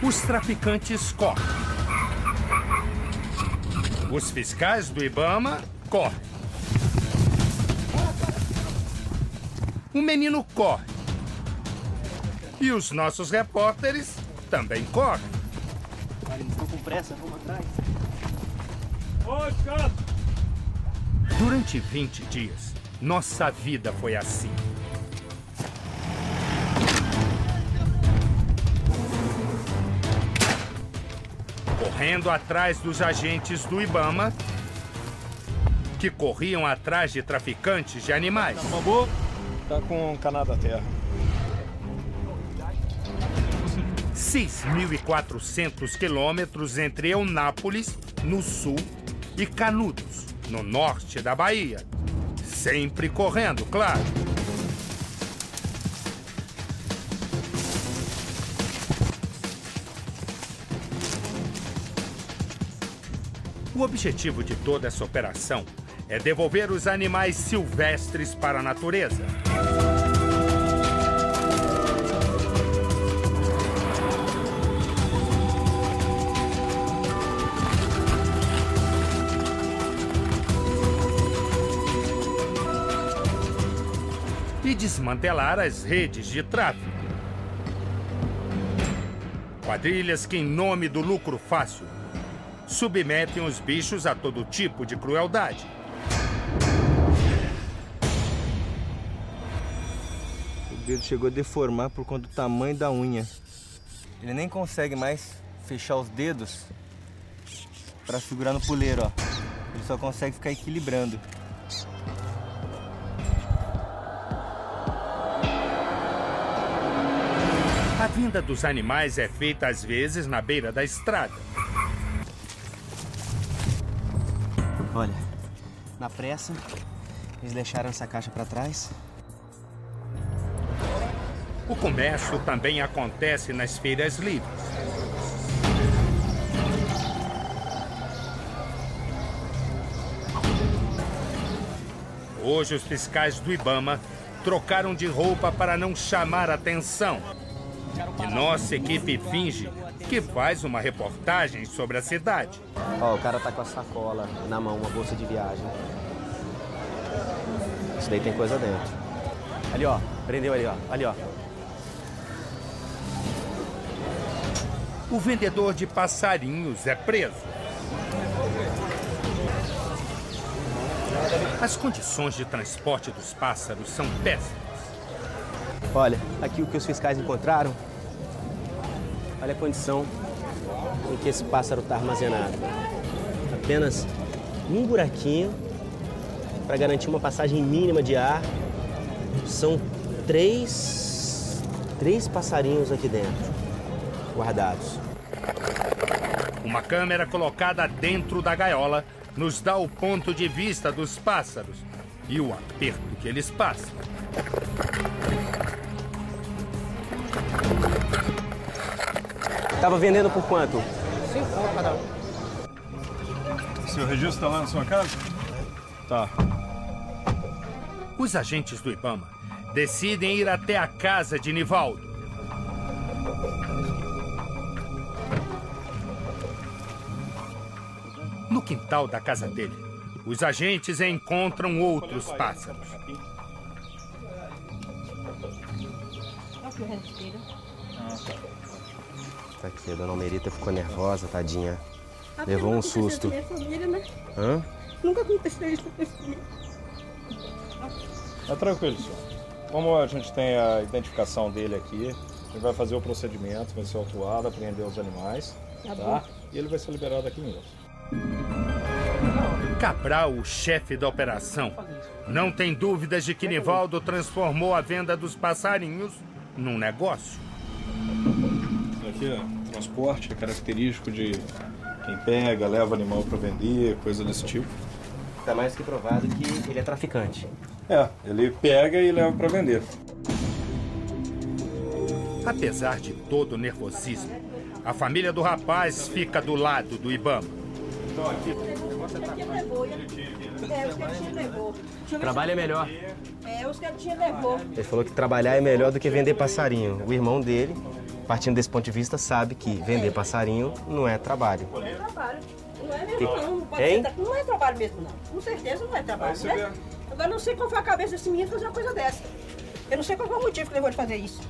Os traficantes correm. Os fiscais do Ibama correm. O menino corre. E os nossos repórteres também correm. Eles estão com pressa, vamos atrás. Durante 20 dias, nossa vida foi assim. Correndo atrás dos agentes do Ibama, que corriam atrás de traficantes de animais. Bambu tá com Canadá Terra. 6.400 quilômetros entre Eunápolis, no sul, e Canudos, no norte da Bahia. Sempre correndo, claro. O objetivo de toda essa operação é devolver os animais silvestres para a natureza. E desmantelar as redes de tráfico. Quadrilhas que, em nome do lucro fácil, submetem os bichos a todo tipo de crueldade. O dedo chegou a deformar por conta do tamanho da unha. Ele nem consegue mais fechar os dedos para segurar no puleiro, ó. Ele só consegue ficar equilibrando. A vinda dos animais é feita às vezes na beira da estrada. Olha, na pressa, eles deixaram essa caixa para trás. O comércio também acontece nas feiras livres. Hoje, os fiscais do Ibama trocaram de roupa para não chamar atenção. E nossa equipe finge que faz uma reportagem sobre a cidade. Ó, o cara tá com a sacola na mão, uma bolsa de viagem. Isso daí tem coisa dentro. Ali, ó. Prendeu ali, ó. Ali, ó. O vendedor de passarinhos é preso. As condições de transporte dos pássaros são péssimas. Olha, aqui o que os fiscais encontraram. Olha a condição em que esse pássaro está armazenado. Apenas um buraquinho para garantir uma passagem mínima de ar. São três passarinhos aqui dentro, guardados. Uma câmera colocada dentro da gaiola nos dá o ponto de vista dos pássaros e o aperto que eles passam. Tava vendendo por quanto? 5 cada um. Seu registro está lá na sua casa? Tá. Os agentes do Ibama decidem ir até a casa de Nivaldo. No quintal da casa dele, os agentes encontram outros pássaros. Tá aqui, a dona Almerita ficou nervosa, tadinha. Levou um susto. Minha família, né? Hã? Nunca aconteceu isso com minha família. Tá tranquilo, senhor. Como a gente tem a identificação dele aqui, a gente vai fazer o procedimento, vai ser autuado, apreender os animais, tá? E ele vai ser liberado aqui mesmo. Cabral, o chefe da operação, não tem dúvidas de que Nivaldo transformou a venda dos passarinhos num negócio. Isso aqui é transporte, é característico de quem pega, leva animal para vender, coisa desse tipo. Tá mais que provado que ele é traficante. É, ele pega e leva para vender. Apesar de todo o nervosismo, a família do rapaz fica do lado do Ibama. Então aqui. Os que ele tinha levou. Trabalho é melhor. Os que ele tinha levou. Ele falou que trabalhar é melhor do que vender passarinho. O irmão dele partindo desse ponto de vista, sabe que vender passarinho não é trabalho. Não é trabalho. Não é mesmo, não. Não, pode Hein? não é trabalho mesmo, não. Com certeza não é trabalho, né? Agora, não sei qual foi a cabeça desse menino fazer uma coisa dessa. Eu não sei qual foi o motivo que levou ele a fazer isso.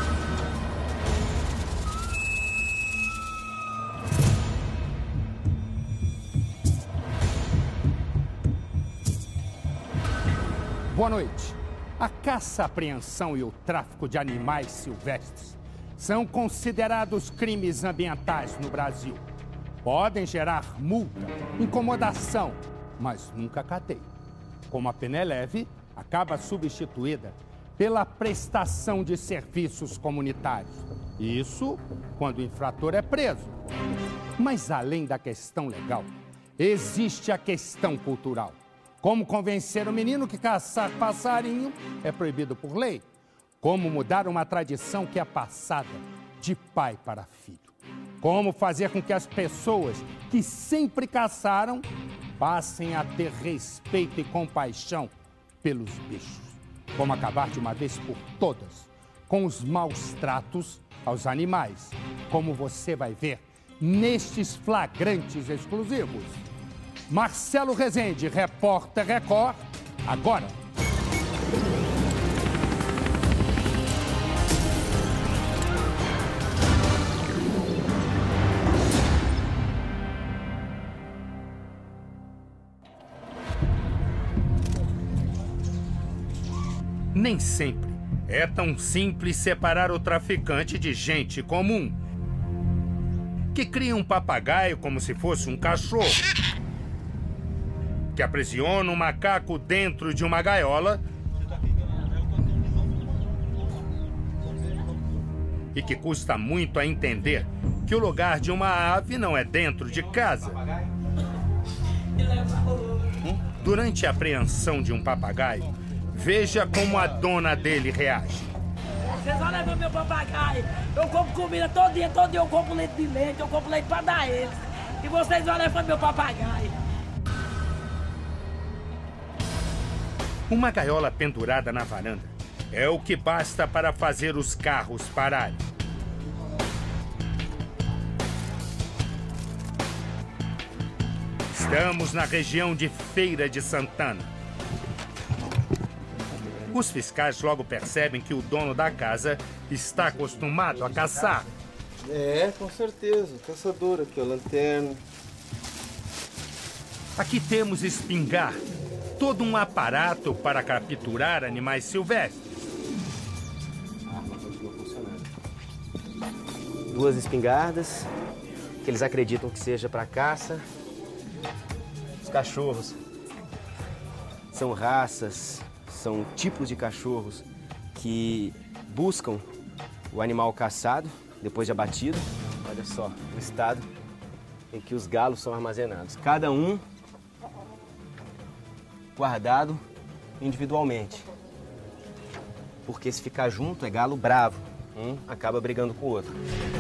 Boa noite. A caça, apreensão e o tráfico de animais silvestres são considerados crimes ambientais no Brasil. Podem gerar multa, incomodação, mas nunca cadeia. Como a pena é leve, acaba substituída pela prestação de serviços comunitários. Isso quando o infrator é preso. Mas além da questão legal, existe a questão cultural. Como convencer o menino que caçar passarinho é proibido por lei? Como mudar uma tradição que é passada de pai para filho? Como fazer com que as pessoas que sempre caçaram passem a ter respeito e compaixão pelos bichos? Como acabar de uma vez por todas com os maus tratos aos animais? Como você vai ver nestes flagrantes exclusivos. Marcelo Rezende, repórter Record, agora. Nem sempre é tão simples separar o traficante de gente comum, que cria um papagaio como se fosse um cachorro, que aprisiona um macaco dentro de uma gaiola e que custa muito a entender que o lugar de uma ave não é dentro de casa. Durante a apreensão de um papagaio, veja como a dona dele reage. Vocês vão levar meu papagaio. Eu compro comida todo dia eu compro leite de leite, eu compro leite para dar a eles. E vocês vão levar meu papagaio. Uma gaiola pendurada na varanda é o que basta para fazer os carros pararem. Estamos na região de Feira de Santana. Os fiscais logo percebem que o dono da casa está acostumado a caçar. É, com certeza. Caçador aqui, ó, lanterna. Aqui temos espingarda, todo um aparato para capturar animais silvestres. Duas espingardas, que eles acreditam que seja para caça. Os cachorros são raças, são tipos de cachorros que buscam o animal caçado depois de abatido. Olha só o estado em que os galos são armazenados. Cada um guardado individualmente. Porque se ficar junto é galo bravo. Um acaba brigando com o outro.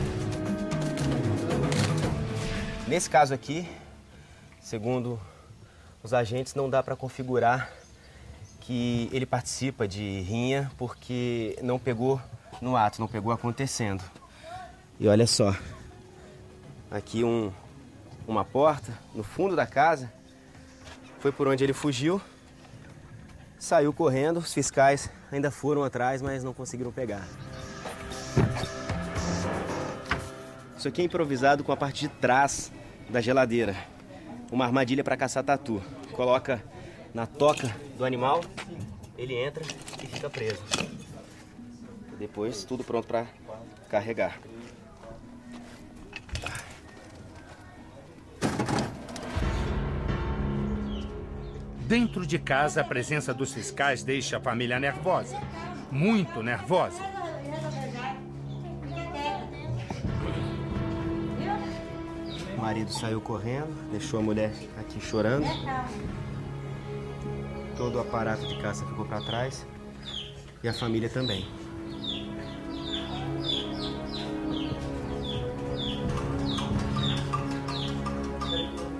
Nesse caso aqui, segundo os agentes, não dá para configurar que ele participa de rinha porque não pegou no ato, não pegou acontecendo. E olha só, aqui uma porta no fundo da casa, foi por onde ele fugiu, saiu correndo, os fiscais ainda foram atrás, mas não conseguiram pegar. Isso aqui é improvisado com a parte de trás da geladeira, uma armadilha para caçar tatu. Coloca na toca do animal, ele entra e fica preso. Depois tudo pronto para carregar. Dentro de casa, a presença dos fiscais deixa a família nervosa, muito nervosa. O marido saiu correndo, deixou a mulher aqui chorando. Todo o aparato de caça ficou para trás e a família também.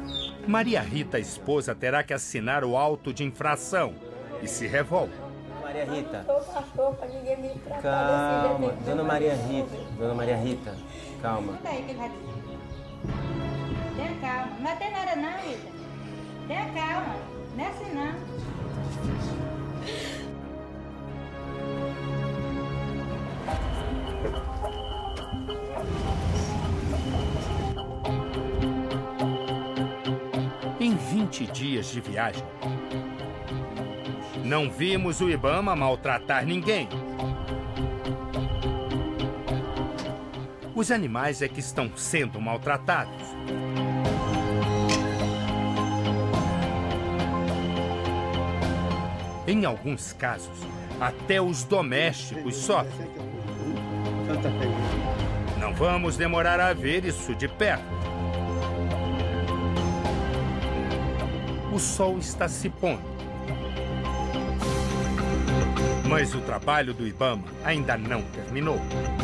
Maria Rita, a esposa, terá que assinar o auto de infração e se revolta. Maria Rita. Eu cachorro pra ninguém me tratar Calma, desse jeito. Dona Maria Rita. Dona Maria Rita, calma. Aí que ele vai dizer. Tenha calma. Não tem nada não, Rita. Tenha calma. Não é assim não. Em 20 dias de viagem, não vimos o Ibama maltratar ninguém. Os animais é que estão sendo maltratados. Em alguns casos, até os domésticos sofrem. Não vamos demorar a ver isso de perto. O sol está se pondo. Mas o trabalho do Ibama ainda não terminou.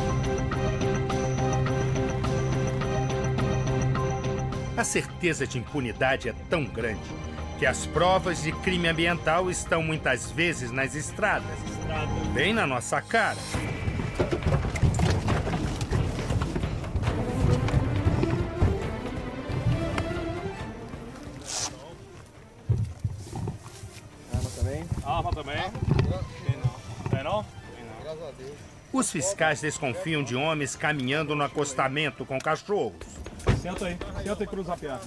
A certeza de impunidade é tão grande que as provas de crime ambiental estão muitas vezes nas estradas, bem na nossa cara. Arma também? Tem não? Os fiscais desconfiam de homens caminhando no acostamento com cachorros. Senta aí e cruza a perna.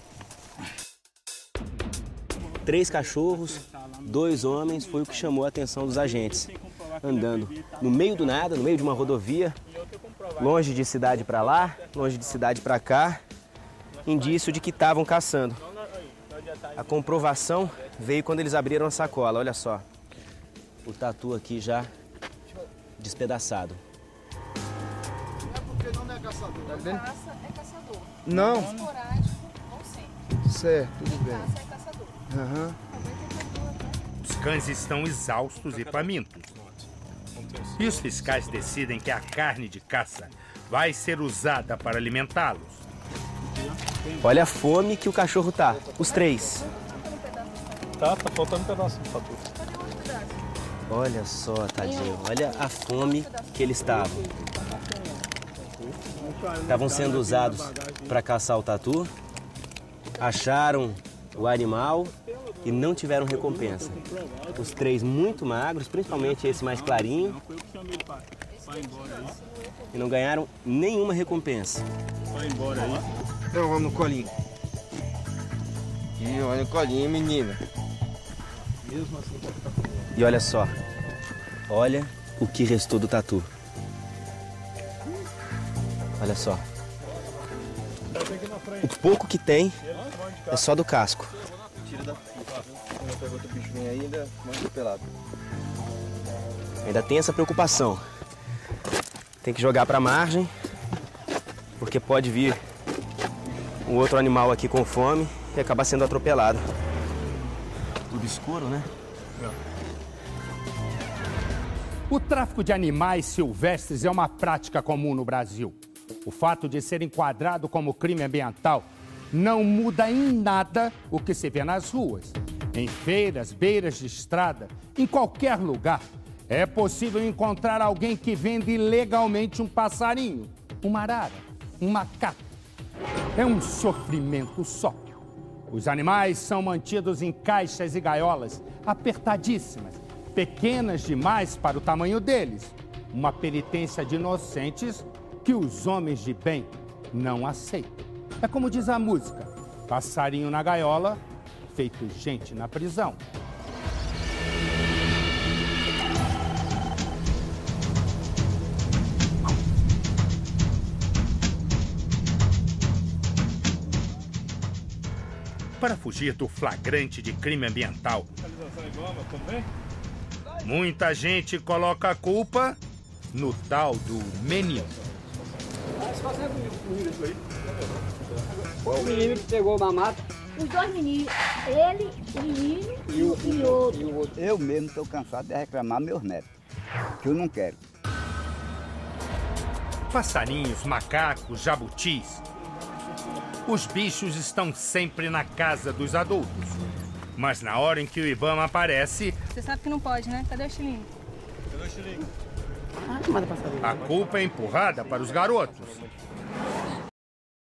3 cachorros, 2 homens, foi o que chamou a atenção dos agentes. Andando no meio do nada, no meio de uma rodovia, longe de cidade para lá, longe de cidade para cá, indício de que estavam caçando. A comprovação veio quando eles abriram a sacola, olha só. O tatu aqui já despedaçado. É porque não é caçador, tá vendo? Caça é caçador. Não. Esporádico ou sem. Certo, tudo bem. Caça é caçador. Aham. Os cães estão exaustos e famintos. E os fiscais decidem que a carne de caça vai ser usada para alimentá-los. Olha a fome que o cachorro tá, os 3. Tá faltando um pedaço do tatu. Olha só, tadinho, olha a fome que eles estavam. Estavam sendo usados para caçar o tatu, acharam o animal e não tiveram recompensa. Os 3 muito magros, principalmente esse mais clarinho, e não ganharam nenhuma recompensa. Vai embora aí. Então vamos no colinho. E olha o colinho, menina. E olha só, olha o que restou do tatu. Olha só. O pouco que tem é só do casco. Tira da fita. Não pegou outro bicho aí, ainda manda pelado. Ainda tem essa preocupação. Tem que jogar para a margem, porque pode vir um outro animal aqui com fome e acabar sendo atropelado. Tudo escuro, né? O tráfico de animais silvestres é uma prática comum no Brasil. O fato de ser enquadrado como crime ambiental não muda em nada o que se vê nas ruas. Em feiras, beiras de estrada, em qualquer lugar, é possível encontrar alguém que vende ilegalmente um passarinho, uma arara, um macaco. É um sofrimento só. Os animais são mantidos em caixas e gaiolas apertadíssimas, pequenas demais para o tamanho deles. Uma penitência de inocentes que os homens de bem não aceitam. É como diz a música, passarinho na gaiola, feito gente na prisão. Para fugir do flagrante de crime ambiental, muita gente coloca a culpa no tal do menino. O menino que pegou uma mata. Os 2 meninos, ele, o menino e o outro. Eu mesmo estou cansado de reclamar meus netos, que eu não quero. Passarinhos, macacos, jabutis. Os bichos estão sempre na casa dos adultos. Mas na hora em que o Ibama aparece, Você sabe que não pode, né? Cadê o estilingue? a culpa é empurrada para os garotos.